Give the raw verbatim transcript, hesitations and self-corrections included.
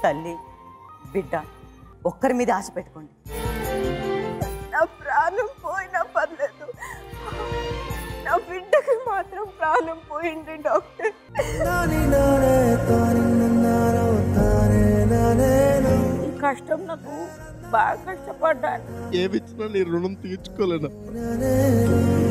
తల్లి బిడ్డ ఒక్కరి మీద ఆశ పెట్టుకోండి. నా ప్రాణం పోయినా పర్లేదు, నా బిడ్డకి మాత్రం ప్రాణం పోయింది డాక్టర్. ఈ కష్టం నాకు బాగా కష్టపడ్డాను. ఏమిచ్చినా నీ రుణం తీర్చుకోలేను.